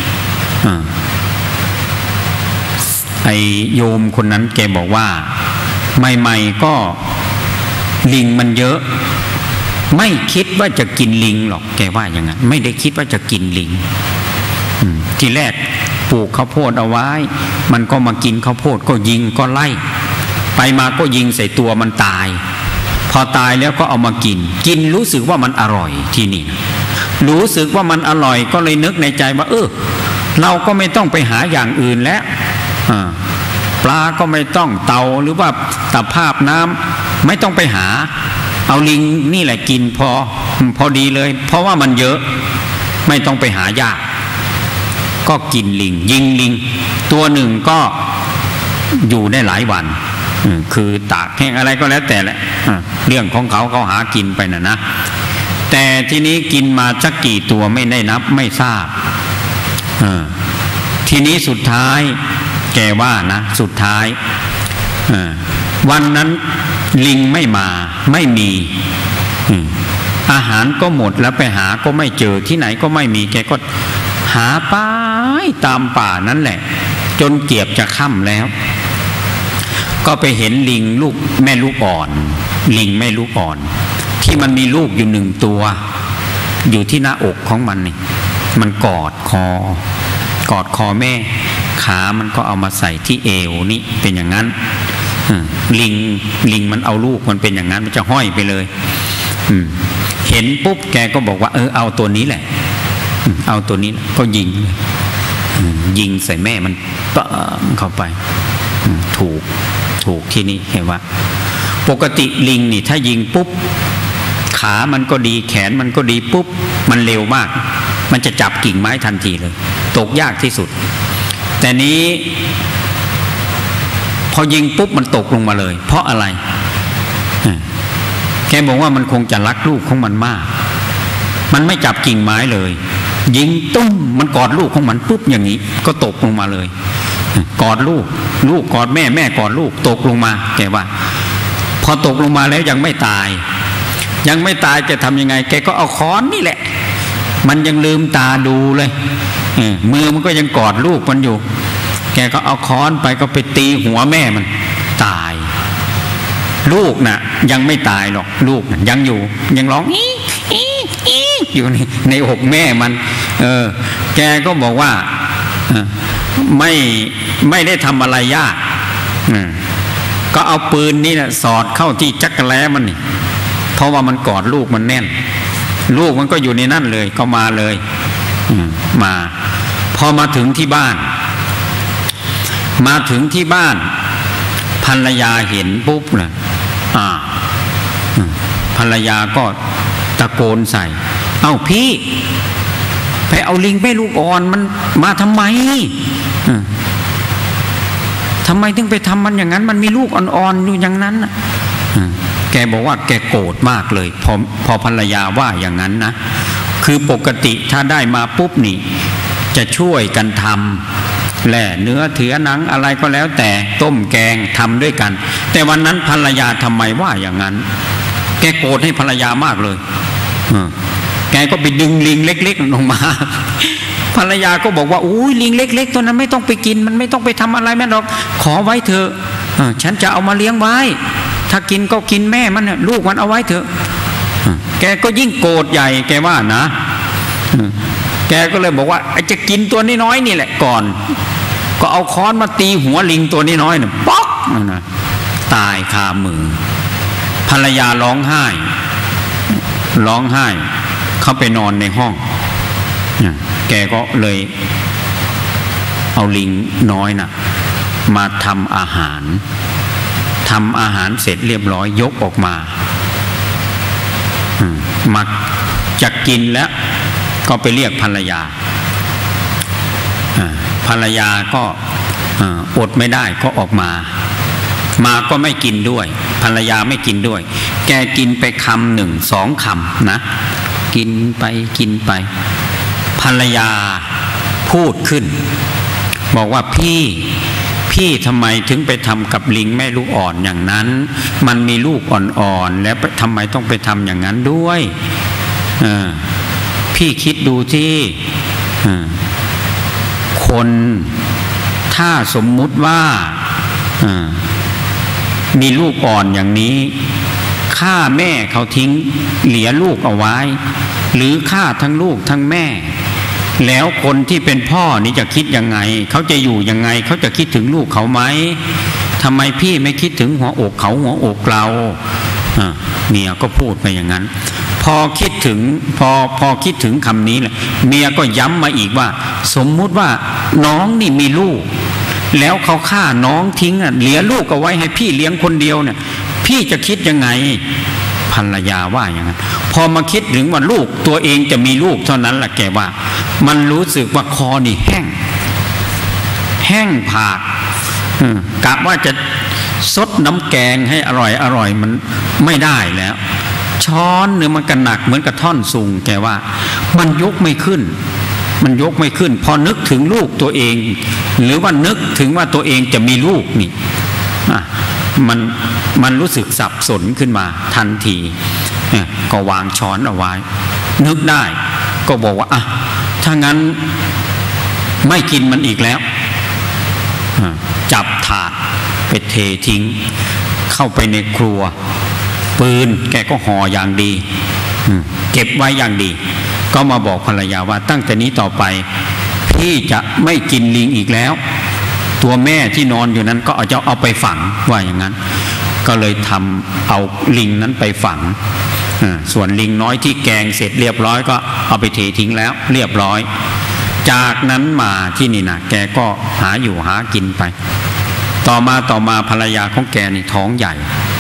ไอโยมคนนั้นแกบอกว่าใหม่ๆก็ลิงมันเยอะไม่คิดว่าจะกินลิงหรอกแกว่าอย่างนั้นไม่ได้คิดว่าจะกินลิงทีแรกปลูกข้าวโพดเอาไว้มันก็มากินข้าวโพดก็ยิงก็ไล่ไปมาก็ยิงใส่ตัวมันตายพอตายแล้วก็เอามากินรู้สึกว่ามันอร่อยที่นี่รู้สึกว่ามันอร่อยก็เลยนึกในใจว่าเราก็ไม่ต้องไปหาอย่างอื่นแล้วปลาก็ไม่ต้องเต่าหรือว่าตะภาพน้ำไม่ต้องไปหาเอาลิงนี่แหละกินพอดีเลยเพราะว่ามันเยอะไม่ต้องไปหายากก็กินลิงยิงลิงตัวหนึ่งก็อยู่ได้หลายวันคือตากแห้งอะไรก็แล้วแต่แหละเรื่องของเขาหากินไปนะแต่ทีนี้กินมาสักกี่ตัวไม่ได้นับไม่ทราบทีนี้สุดท้ายแกว่านะสุดท้ายวันนั้นลิงไม่มาไม่มีอาหารก็หมดแล้วไปหาก็ไม่เจอที่ไหนก็ไม่มีแกก็หาไปตามป่านั่นแหละจนเกียบจะค่ำแล้วก็ไปเห็นลิงลูกแม่ลูกอ่อนลิงแม่ลูกอ่อนที่มันมีลูกอยู่1 ตัวอยู่ที่หน้าอกของมันนี่มันกอดคอแม่ขามันก็เอามาใส่ที่เอวนี่เป็นอย่างนั้นลิงมันเอาลูกมันเป็นอย่างนั้นมันจะห้อยไปเลยเห็นปุ๊บแกก็บอกว่าเอาตัวนี้แหละเอาตัวนี้ก็ยิงใส่แม่มันปะเข้าไปถูกที่นี่เห็นว่าปกติลิงนี่ถ้ายิงปุ๊บขามันก็ดีแขนมันก็ดีปุ๊บมันเร็วมากมันจะจับกิ่งไม้ทันทีเลยตกยากที่สุดแต่นี้พอยิงปุ๊บมันตกลงมาเลยเพราะอะไรแกบอกว่ามันคงจะรักลูกของมันมากมันไม่จับกิ่งไม้เลยยิงตุ้มมันกอดลูกของมันปุ๊บอย่างนี้ก็ตกลงมาเลยกอดลูกกอดแม่กอดลูกตกลงมาแกว่าพอตกลงมาแล้วยังไม่ตายแกทำยังไงแกก็เอาค้อนนี่แหละมันยังลืมตาดูเลยมือมันก็ยังกอดลูกมันอยู่แกก็เอาค้อนไปก็ไปตีหัวแม่มันตายลูกน่ะยังไม่ตายหรอกลูกน่ะยังอยู่ยังร้องอยู่ในอกแม่มันแกก็บอกว่าไม่ได้ทำอะไรยากก็เอาปืนนี่นะสอดเข้าที่จักรแล้มันนี่เพราะว่ามันกอดลูกมันแน่นลูกมันก็อยู่ในนั่นเลยก็มาเลยมาพอมาถึงที่บ้านภรรยาเห็นปุ๊บนะภรรยาก็ตะโกนใส่เอ้าพี่ไปเอาลิงแม่ลูกอ่อนมันมาทำไมถึงไปทำมันอย่างนั้นมันมีลูกอ่อนๆอยู่อย่างนั้นแกบอกว่าแกโกรธมากเลยพอภรรยาว่าอย่างนั้นนะคือปกติถ้าได้มาปุ๊บนี่จะช่วยกันทำแล่เนื้อเถือหนังอะไรก็แล้วแต่ต้มแกงทำด้วยกันแต่วันนั้นภรรยาทำไมว่าอย่างนั้นแกโกรธให้ภรรยามากเลยแกก็ไปดึงลิงเล็กๆลงมาภรรยาก็บอกว่าอุ้ยลิงเล็กๆตัวนั้นไม่ต้องไปกินมันไม่ต้องไปทำอะไรแม่หรอกขอไว้เถอะฉันจะเอามาเลี้ยงไว้ถ้ากินก็กินแม่มันลูกมันเอาไว้เถอะแกก็ยิ่งโกรธใหญ่แกว่านะแกก็เลยบอกว่าจะกินตัวน้อยๆนี่แหละก่อนก็เอาค้อนมาตีหัวลิงตัวน้อยๆน่ะป๊อกนะตายคามือภรรยาร้องไห้เขาไปนอนในห้องแกก็เลยเอาลิงน้อยน่ะมาทำอาหารเสร็จเรียบร้อยยกออกมาจะกินแล้วก็ไปเรียกภรรยาก็อดไม่ได้ก็ออกมาก็ไม่กินด้วยภรรยาไม่กินด้วยแกกินไปคำ1 2 คำนะกินไปภรรยาพูดขึ้นบอกว่าพี่ทำไมถึงไปทำกับลิงแม่ลูกอ่อนอย่างนั้นมันมีลูกอ่อนๆแล้วทำไมต้องไปทำอย่างนั้นด้วยพี่คิดดูที่คนถ้าสมมุติว่ามีลูกอ่อนอย่างนี้ฆ่าแม่เขาทิ้งเหลือลูกเอาไว้หรือฆ่าทั้งลูกทั้งแม่แล้วคนที่เป็นพ่อนี่จะคิดยังไงเขาจะอยู่ยังไงเขาจะคิดถึงลูกเขาไหมทำไมพี่ไม่คิดถึงหัวอกเขาหัวอกเราเมียก็พูดไปอย่างนั้นพอคิดถึงคำนี้แหละเมียก็ย้ำมาอีกว่าสมมุติว่าน้องนี่มีลูกแล้วเขาฆ่าน้องทิ้งเหลือลูกเอาไว้ให้พี่เลี้ยงคนเดียวเนี่ยพี่จะคิดยังไงภรรยาว่าอย่างนั้นพอมาคิดถึงว่าลูกตัวเองจะมีลูกเท่านั้นแหละแกว่ามันรู้สึกว่าคอนี่แห้งผากกะว่าจะซดน้ำแกงให้อร่อยมันไม่ได้แล้วช้อนเนี่ยมันก็หนักเหมือนกับท่อนสูงแกว่ามันยกไม่ขึ้นพอนึกถึงลูกตัวเองหรือว่านึกถึงว่าตัวเองจะมีลูกนี่มันรู้สึกสับสนขึ้นมาทันทีก็วางช้อนเอาไว้นึกได้ก็บอกว่าถ้างั้นไม่กินมันอีกแล้วจับถาดไปเททิ้งเข้าไปในครัวปืนแกก็ห่ออย่างดีเก็บไว้อย่างดีก็มาบอกภรรยาว่าตั้งแต่นี้ต่อไปพี่จะไม่กินลิงอีกแล้วตัวแม่ที่นอนอยู่นั้นก็เอาไปฝังว่าอย่างนั้นก็เลยทำเอาลิงนั้นไปฝังส่วนลิงน้อยที่แกงเสร็จเรียบร้อยก็เอาไปเททิ้งแล้วเรียบร้อยจากนั้นมาที่นี่นะแกก็หาอยู่หากินไปต่อมาภรรยาของแกนี่ท้องใหญ่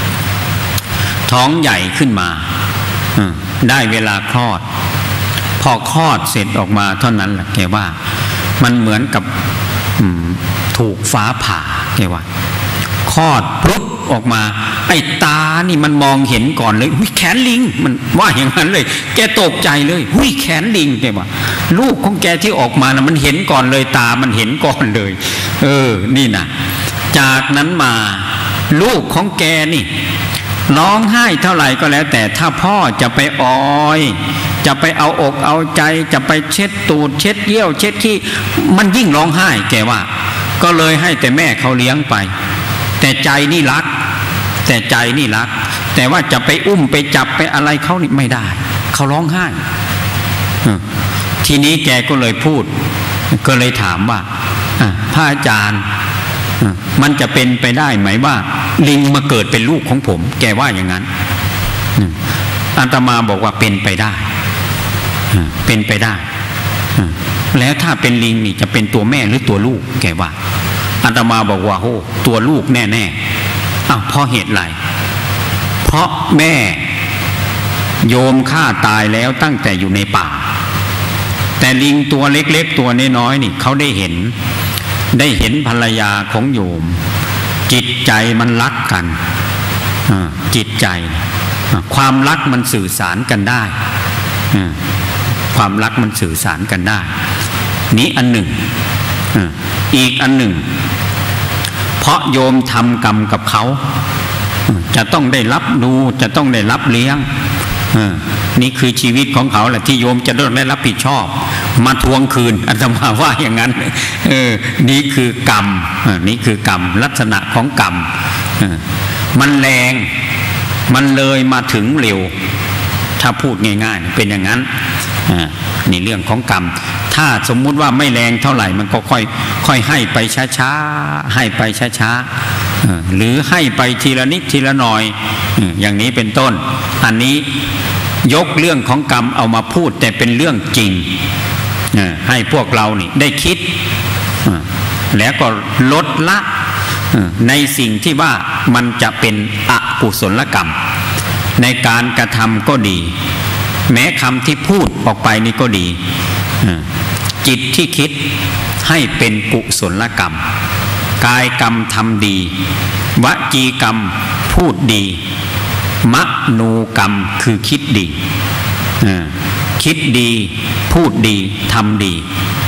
ขึ้นมาได้เวลาคลอดพอคลอดเสร็จออกมาเท่านั้นแหละแกว่ามันเหมือนกับถูกฟ้าผ่าแกว่าคลอดปุ๊บออกมาไอ้ตานี่มันมองเห็นก่อนเลยหุ้ยแขนลิงมันว่าอย่างนั้นเลยแกตกใจเลยหุ้ยแขนลิงแกว่าลูกของแกที่ออกมานะมันเห็นก่อนเลยตามันเห็นก่อนเลยนี่นะจากนั้นมาลูกของแกนี่ร้องไห้เท่าไหร่ก็แล้วแต่ถ้าพ่อจะไปออยจะไปเอาอกเอาใจจะไปเช็ดตูดเช็ดเยี่ยวเช็ดขี้มันยิ่งร้องไห้แกว่าก็เลยให้แต่แม่เขาเลี้ยงไปแต่ใจนี่รักแต่ว่าจะไปอุ้มไปจับไปอะไรเขานี่ไม่ได้เขาร้องไห้ทีนี้แกก็เลยพูดก็เลยถามว่าพระอาจารย์มันจะเป็นไปได้ไหมว่าลิงมาเกิดเป็นลูกของผมแกว่าอย่างนั้นอาตมาบอกว่าเป็นไปได้แล้วถ้าเป็นลิงนี่จะเป็นตัวแม่หรือตัวลูกแกว่าอาตมาบอกว่าโอ้ตัวลูกแน่ๆเพราะเหตุไรเพราะแม่โยมฆ่าตายแล้วตั้งแต่อยู่ในป่าแต่ลิงตัวเล็กๆตัวน้อยๆนี่เขาได้เห็นภรรยาของโยมจิตใจมันรักกันจิตใจความรักมันสื่อสารกันได้ความรักมันสื่อสารกันได้นี้อันหนึ่งอีกอันหนึ่งเพราะโยมทำกรรมกับเขาจะต้องได้รับดูจะต้องได้รับเลี้ยงนี่คือชีวิตของเขาแหละที่โยมจะต้องได้รับผิดชอบมาทวงคืนอาตมาว่าอย่างนั้นนี่คือกรรมนี่คือกรรมลักษณะของกรรมมันแรงมันเลยมาถึงเร็วถ้าพูดง่ายๆเป็นอย่างนั้นนี่เรื่องของกรรมถ้าสมมุติว่าไม่แรงเท่าไหร่มันก็ค่อยให้ไปช้าๆให้ไปช้าๆหรือให้ไปทีละนิดทีละหน่อยอย่างนี้เป็นต้นอันนี้ยกเรื่องของกรรมเอามาพูดแต่เป็นเรื่องจริงให้พวกเรานี่ได้คิดแล้วก็ลดละในสิ่งที่ว่ามันจะเป็นอกุศลกรรมในการกระทำก็ดีแม้คำที่พูดออกไปนี่ก็ดีจิตที่คิดให้เป็นกุศลกรรมกายกรรมทำดีวจีกรรมพูดดีมโนกรรมคือคิดดีคิดดีพูดดีทำดี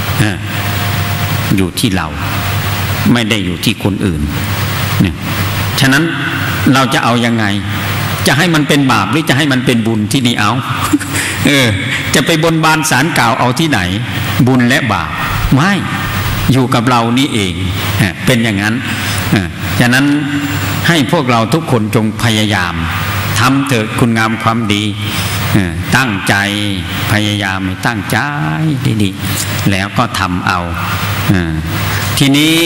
อยู่ที่เราไม่ได้อยู่ที่คนอื่นฉะนั้นเราจะเอายังไงจะให้มันเป็นบาปหรือจะให้มันเป็นบุญที่นี่เอาจะไปบนบานศาลกล่าวเอาที่ไหนบุญและบาปไม่อยู่กับเรานี่เองเป็นอย่างนั้นฉะนั้นให้พวกเราทุกคนจงพยายามทำเถิดคุณงามความดีตั้งใจพยายามตั้งใจดีๆแล้วก็ทำเอาทีนี้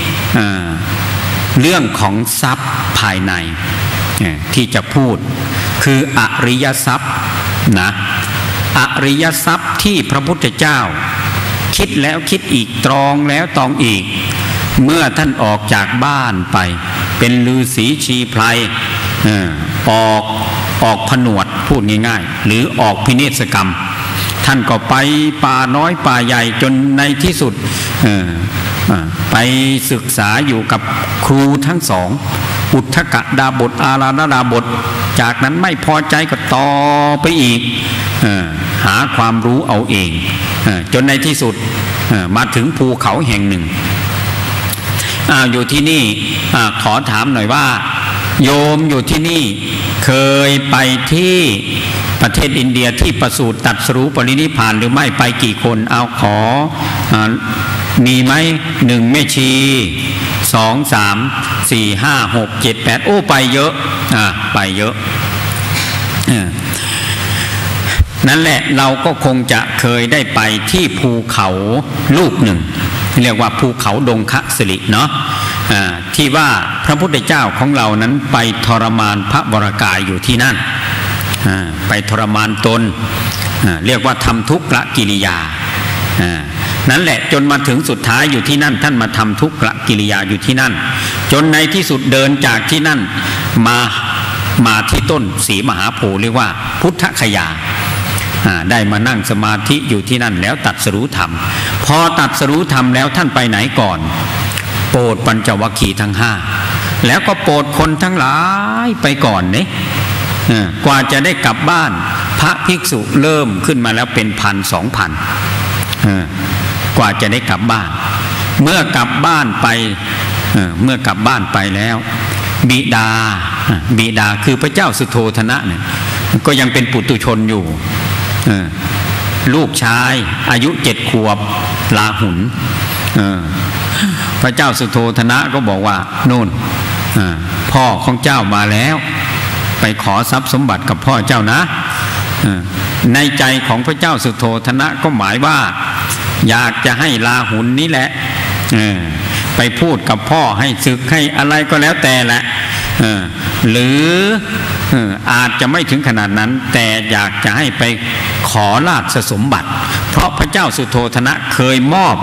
เรื่องของทรัพย์ภายในที่จะพูดคืออริยทรัพย์นะอริยทรัพย์ที่พระพุทธเจ้าคิดแล้วคิดอีกตรองแล้วตรองอีกเมื่อท่านออกจากบ้านไปเป็นฤาษีชีไพรออกผนวดพูดง่ายๆหรือออกพิเนศกรรมท่านก็ไปป่าน้อยป่าใหญ่จนในที่สุดไปศึกษาอยู่กับครูทั้งสองอุทธกดาบทอาราณดาบทจากนั้นไม่พอใจก็ต่อไปอีกหาความรู้เอาเองจนในที่สุดมาถึงภูเขาแห่งหนึ่งอยู่ที่นี่ขอถามหน่อยว่าโยมอยู่ที่นี่เคยไปที่ประเทศอินเดียที่ประสูติตรัสรู้ปรินิพพานหรือไม่ไปกี่คนเอาขอมีไหมหนึ่งแม่ชี 2 3 4 5 6 7 8โอ้ไปเยอะไปเยอะนั่นแหละเราก็คงจะเคยได้ไปที่ภูเขาลูกหนึ่งเรียกว่าภูเขาดงคะสิริเนาะที่ว่าพระพุทธเจ้าของเรานั้นไปทรมานพระวรกายอยู่ที่นั่นไปทรมานตนเรียกว่าทำทุกขกิริยานั่นแหละจนมาถึงสุดท้ายอยู่ที่นั่นท่านมาทำทุกขกิริยาอยู่ที่นั่นจนในที่สุดเดินจากที่นั่นมาที่ต้นศรีมหาโพธิ์เรียกว่าพุทธคยาได้มานั่งสมาธิอยู่ที่นั่นแล้วตรัสรู้ธรรมพอตรัสรู้ธรรมแล้วท่านไปไหนก่อนโปรดปัญจวัคคีย์ทั้ง5แล้วก็โปรดคนทั้งหลายไปก่อนเนี่ยกว่าจะได้กลับบ้านพระภิกษุเริ่มขึ้นมาแล้วเป็น1,000-2,000กว่าจะได้กลับบ้านเมื่อกลับบ้านไปแล้วบิดาคือพระเจ้าสุโธทนะเนี่ยก็ยังเป็นปุถุชนอยู่ลูกชายอายุ7 ขวบลาหุนพระเจ้าสุโธทนะก็บอกว่านู่นพ่อของเจ้ามาแล้วไปขอทรัพย์สมบัติกับพ่อเจ้านะในใจของพระเจ้าสุโธทนะก็หมายว่าอยากจะให้ลาหุนนี้แหละไปพูดกับพ่อให้ศึกให้อะไรก็แล้วแต่แหละหรืออาจจะไม่ถึงขนาดนั้นแต่อยากจะให้ไปขอราชสมบัติเพราะพระเจ้าสุโธทนะเคยมอบ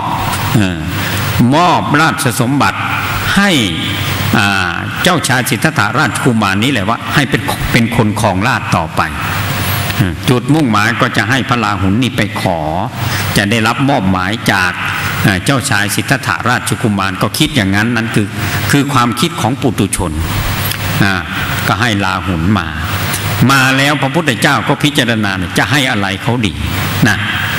ราชสมบัติให้เจ้าชายสิทธัตถะราชกุมารนี้แหละว่าให้เป็นคนครองราชต่อไปจุดมุ่งหมายก็จะให้พระราหุลนี่ไปขอจะได้รับมอบหมายจากเจ้าชายสิทธัตถะราชกุมารก็คิดอย่างนั้นนั่นคือความคิดของปุถุชนก็ให้ราหุลมาแล้วพระพุทธเจ้าก็พิจารณาจะให้อะไรเขาดีนะ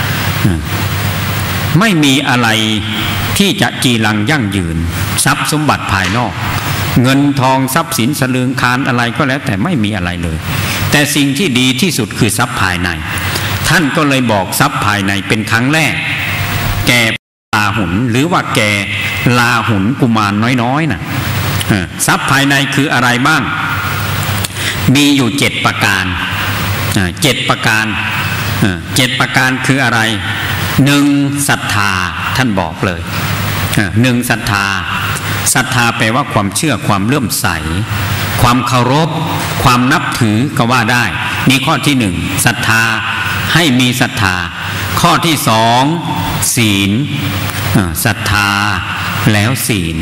ไม่มีอะไรที่จะจีรังยั่งยืนทรัพย์สมบัติภายนอกเงินทองทรัพย์สินสลึงคานอะไรก็แล้วแต่ไม่มีอะไรเลยแต่สิ่งที่ดีที่สุดคือทรัพย์ภายในท่านก็เลยบอกทรัพย์ภายในเป็นครั้งแรกแก่ลาหุนหรือว่าแก่ลาหุนกุมารน้อยๆน่ะทรัพย์ภายในคืออะไรบ้างมีอยู่7 ประการ7 ประการ7 ประการคืออะไร1ศรัทธาท่านบอกเลย1ศรัทธาแปลว่าความเชื่อความเลื่อมใสความเคารพความนับถือก็ว่าได้นี่ข้อที่1ศรัทธาให้มีศรัทธาข้อที่2ศีลศรัทธาแล้วศีล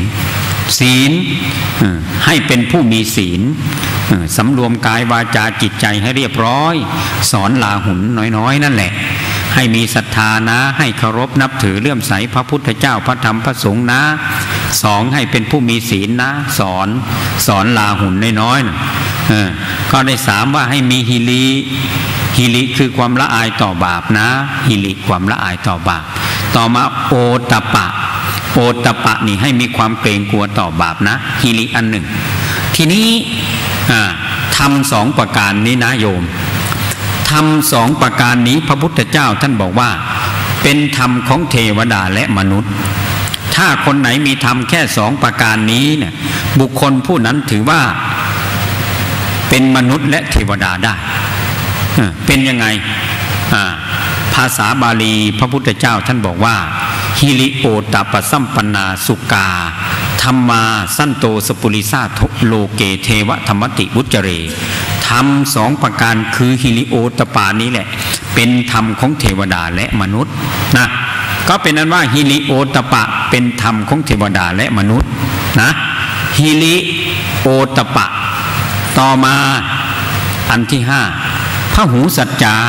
ให้เป็นผู้มีศีลสำรวมกายวาจาจิตใจให้เรียบร้อยสอนลาหุนน้อยๆนั่นแหละให้มีศรัทธานะให้เคารพนับถือเลื่อมใสพระพุทธเจ้าพระธรรมพระสงฆ์นะ2ให้เป็นผู้มีศีลนะสอนลาหุนน้อยๆก็ได้3ว่าให้มีฮิริคือความละอายต่อบาปนะฮิริความละอายต่อบาปต่อมาโอตตัปปะนี่ให้มีความเกรงกลัวต่อบาปนะฮิริอันหนึ่งทีนี้ทำ2 ประการนี้นะโยมทำ2 ประการนี้พระพุทธเจ้าท่านบอกว่าเป็นธรรมของเทวดาและมนุษย์ถ้าคนไหนมีธรรมแค่2 ประการนี้เนี่ยบุคคลผู้นั้นถือว่าเป็นมนุษย์และเทวดาได้เป็นยังไงภาษาบาลีพระพุทธเจ้าท่านบอกว่าฮิริโอตปสัมปันนาสุกาธรรมาสันโตสปุริสาโลเกเทวธรรมติวุจเรธรรม2 ประการคือฮิริโอตปานี้แหละเป็นธรรมของเทวดาและมนุษย์นะก็เป็นนั้นว่าฮิริโอตปะเป็นธรรมของเทวดาและมนุษย์นะฮิริโอตปะต่อมาอันที่5พหูสัจจา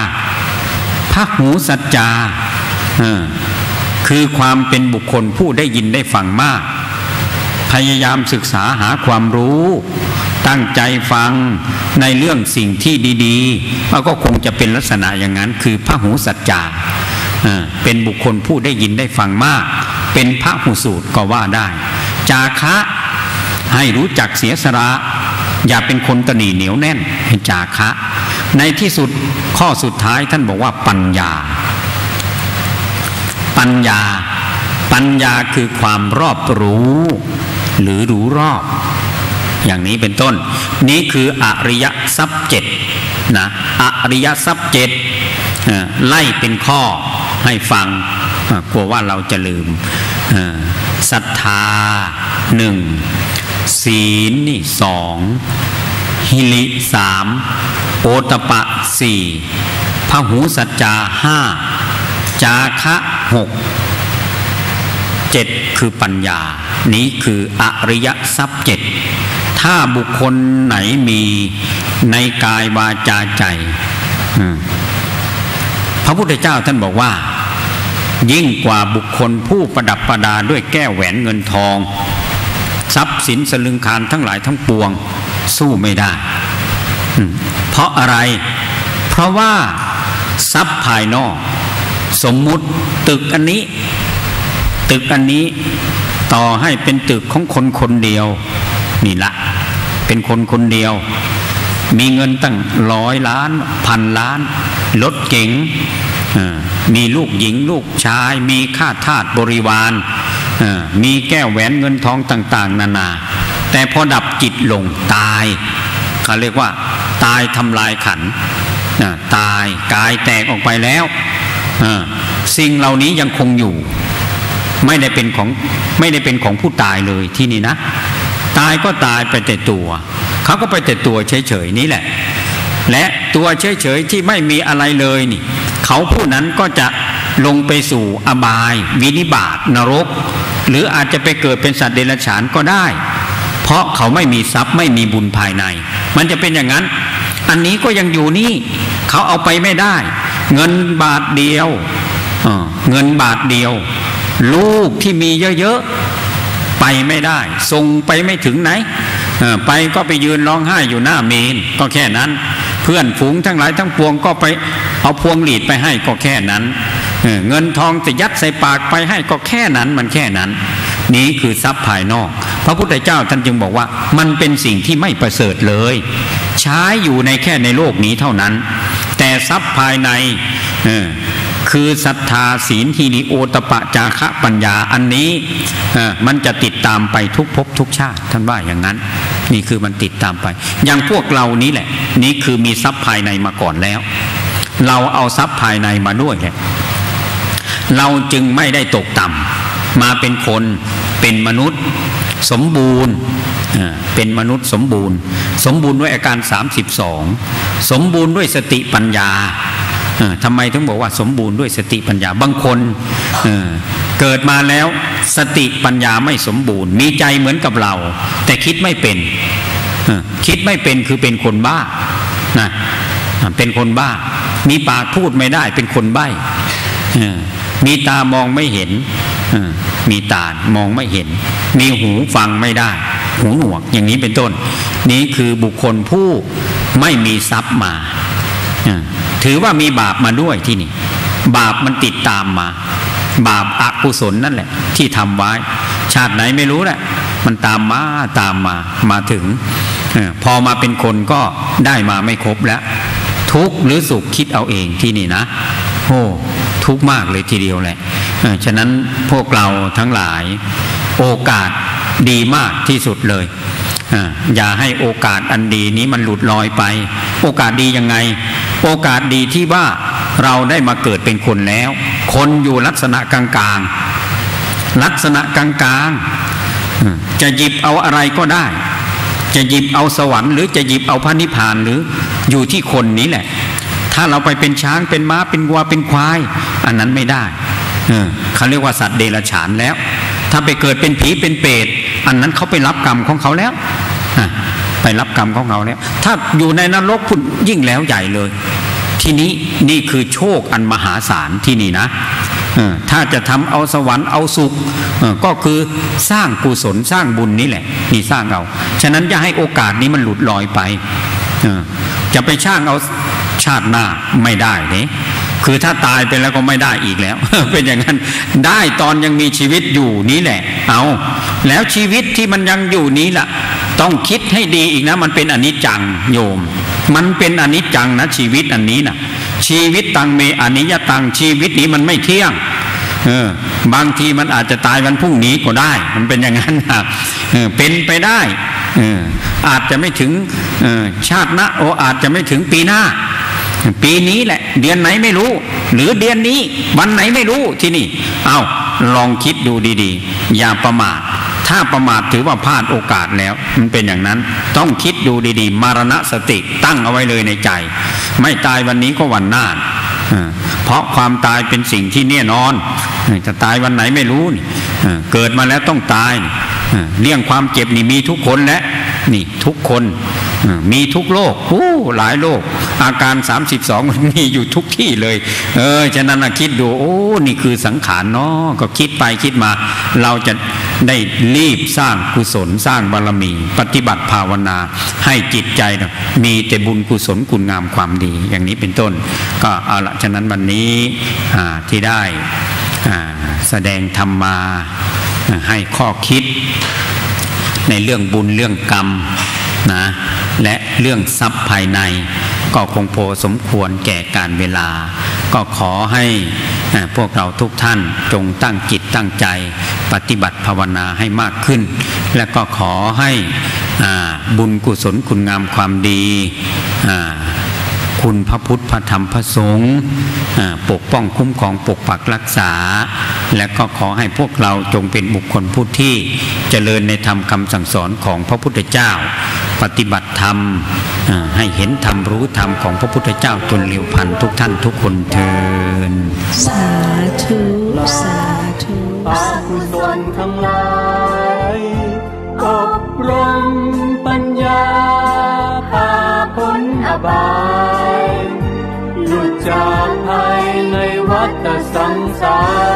คือความเป็นบุคคลผู้ได้ยินได้ฟังมากพยายามศึกษาหาความรู้ตั้งใจฟังในเรื่องสิ่งที่ดีๆแล้วก็คงจะเป็นลักษณะอย่างนั้นคือพหูสัจจาเป็นบุคคลผู้ได้ยินได้ฟังมากเป็นพหุสูตรก็ว่าได้จาคะให้รู้จักเสียสละอย่าเป็นคนตนีเหนียวแน่นเป็นจาคะในที่สุดข้อสุดท้ายท่านบอกว่าปัญญาคือความรอบรู้หรือรู้รอบอย่างนี้เป็นต้นนี้คืออริยทรัพย์เจ็ดนะอริยทรัพย์เจ็ดไล่เป็นข้อให้ฟังกลัวว่าเราจะลืมศรัทธาหนึ่งศีลนี่สองหิริสามโอตตัปปะสี่พหุสัจจาห้าจาคะหกเจ็ดคือปัญญานี้คืออริยทรัพย์เจ็ดถ้าบุคคลไหนมีในกายวาจาใจพระพุทธเจ้าท่านบอกว่ายิ่งกว่าบุคคลผู้ประดับประดาด้วยแก้วแหวนเงินทองทรัพย์สินสลึงคารทั้งหลายทั้งปวงสู้ไม่ได้เพราะอะไรเพราะว่าทรัพย์ภายนอกสมมุติตึกอันนี้ต่อให้เป็นตึกของคนคนเดียวนี่ละเป็นคนคนเดียวมีเงินตั้ง100 ล้านพันล้านรถเก๋งมีลูกหญิงลูกชายมีข้าทาสบริวารมีแก้วแหวนเงินทองต่างๆนานาแต่พอดับจิตลงตายเขาเรียกว่าตายทำลายขันธ์ตายกายแตกออกไปแล้วสิ่งเหล่านี้ยังคงอยู่ไม่ได้เป็นของผู้ตายเลยที่นี่นะตายก็ตายไปแต่ตัวเขาก็ไปแต่ตัวเฉยๆนี้แหละและตัวเฉยๆที่ไม่มีอะไรเลยนี่เขาผู้นั้นก็จะลงไปสู่อบายวินิบาตนรกหรืออาจจะไปเกิดเป็นสัตว์เดรัจฉานก็ได้เพราะเขาไม่มีทรัพย์ไม่มีบุญภายในมันจะเป็นอย่างนั้นอันนี้ก็ยังอยู่นี่เขาเอาไปไม่ได้เงินบาทเดียวลูกที่มีเยอะๆไปไม่ได้ส่งไปไม่ถึงไหนไปก็ไปยืนร้องไห้อยู่หน้าเมนก็แค่นั้นเพื่อนฝูงทั้งหลายทั้งปวงก็ไปเอาพวงหลีดไปให้ก็แค่นั้นเงินทองจะยัดใส่ปากไปให้ก็แค่นั้นมันแค่นั้นนี้คือทรัพย์ภายนอกพระพุทธเจ้าท่านจึงบอกว่ามันเป็นสิ่งที่ไม่ประเสริฐเลยใช้อยู่ในแค่ในโลกนี้เท่านั้นแต่ทรัพย์ภายในคือศรัทธาศีลหิริโอตตัปปะจาคะปัญญาอันนี้มันจะติดตามไปทุกภพทุกชาติท่านว่าอย่างนั้นนี่คือมันติดตามไปอย่างพวกเรานี้แหละนี่คือมีทรัพย์ภายในมาก่อนแล้วเราเอาทรัพย์ภายในมาด้วยแหละเราจึงไม่ได้ตกต่ำมาเป็นคนเป็นมนุษย์สมบูรณ์เป็นมนุษย์สมบูรณ์ด้วยอาการ32สมบูรณ์ด้วยสติปัญญาทำไมถึงบอกว่าสมบูรณ์ด้วยสติปัญญาบางคนเกิดมาแล้วสติปัญญาไม่สมบูรณ์มีใจเหมือนกับเราแต่คิดไม่เป็นคือเป็นคนบ้านะเป็นคนบ้ามีปากพูดไม่ได้เป็นคนใบ้มีตามองไม่เห็นมีตามองไม่เห็นมีหูฟังไม่ได้หูหนวกอย่างนี้เป็นต้นนี้คือบุคคลผู้ไม่มีทรัพย์มาถือว่ามีบาปมาด้วยที่นี่บาปมันติดตามมาบาปอกุศลนั่นแหละที่ทำไว้ชาติไหนไม่รู้แหละมันตามมาถึงพอมาเป็นคนก็ได้มาไม่ครบแล้วทุกข์หรือสุขคิดเอาเองที่นี่นะโอ้ทุกข์มากเลยทีเดียวแหละฉะนั้นพวกเราทั้งหลายโอกาสดีมากที่สุดเลยอย่าให้โอกาสอันดีนี้มันหลุดลอยไปโอกาสดียังไงโอกาสดีที่ว่าเราได้มาเกิดเป็นคนแล้วคนอยู่ลักษณะกลางๆจะหยิบเอาอะไรก็ได้จะหยิบเอาสวรรค์หรือจะหยิบเอาพระนิพพานหรืออยู่ที่คนนี้แหละถ้าเราไปเป็นช้างเป็นม้าเป็นวัวเป็นควายอันนั้นไม่ได้เขาเรียกว่าสัตว์เดรัจฉานแล้วถ้าไปเกิดเป็นผีเป็นเปรตอันนั้นเขาไปรับกรรมของเขาแล้วไปรับกรรมของเขาแล้วถ้าอยู่ในนรกพุ่นยิ่งแล้วใหญ่เลยทีนี้นี่คือโชคอันมหาศาลที่นี่นะถ้าจะทำเอาสวรรค์เอาสุขก็คือสร้างกุศลสร้างบุญนี่แหละนี่สร้างเอาฉะนั้นอย่าให้โอกาสนี้มันหลุดลอยไปจะไปสร้างเอาชาติหน้าไม่ได้เนี่ยคือถ้าตายไปแล้วก็ไม่ได้อีกแล้ว เป็นอย่างนั้นได้ตอนยังมีชีวิตอยู่นี้แหละเอาแล้วชีวิตที่มันยังอยู่นี้ล่ะต้องคิดให้ดีอีกนะมันเป็นอนิจจังโยมมันเป็นอนิจจังนะชีวิตอันนี้นะชีวิตตังเมอนิยตังชีวิตนี้มันไม่เที่ยงบางทีมันอาจจะตายวันพรุ่งนี้ก็ได้มันเป็นอย่างนั้นนะเป็นไปได้อาจจะไม่ถึงชาติหน้าอาจจะไม่ถึงปีหน้าปีนี้แหละเดือนไหนไม่รู้หรือเดือนนี้วันไหนไม่รู้ที่นี่เอาลองคิดดูดีๆอย่าประมาทถ้าประมาทถือว่าพลาดโอกาสแล้วมันเป็นอย่างนั้นต้องคิดดูดีๆมรณสติตั้งเอาไว้เลยในใจไม่ตายวันนี้ก็วันหน้าเพราะความตายเป็นสิ่งที่แน่นอนจะตายวันไหนไม่รู้นี่เกิดมาแล้วต้องตายเรื่องความเจ็บนี่มีทุกคนและนี่ทุกคนมีทุกโลกหลายโลกอาการ32มันมีอยู่ทุกที่เลยฉะนั้นคิดดูนี่คือสังขารเนาะก็คิดไปคิดมาเราจะได้รีบสร้างกุศลสร้างบารมีปฏิบัติภาวนาให้จิตใจมีแต่บุญกุศลคุณงามความดีอย่างนี้เป็นต้นก็เอาละฉะนั้นวันนี้ที่ได้แสดงธรรมมาให้ข้อคิดในเรื่องบุญเรื่องกรรมนะและเรื่องทรัพย์ภายในก็คงพอสมควรแก่การเวลาก็ขอให้พวกเราทุกท่านจงตั้งจิตตั้งใจปฏิบัติภาวนาให้มากขึ้นและก็ขอให้บุญกุศลคุณงามความดีคุณพระพุทธพระธรรมพระสงฆ์ปกป้องคุ้มครองปกปักรักษาและก็ขอให้พวกเราจงเป็นบุคคลผู้ที่เจริญในธรรมคำสั่งสอนของพระพุทธเจ้าปฏิบัติธรรมให้เห็นธรรมรู้ธรรมของพระพุทธเจ้าจนเร็วพันทุกท่านทุกคนเทินสาธุสาธุอกุศลทั้งหลายอบรมปัญญาพาพ้นอบายหลุดจากภัยในวัฏสงสาร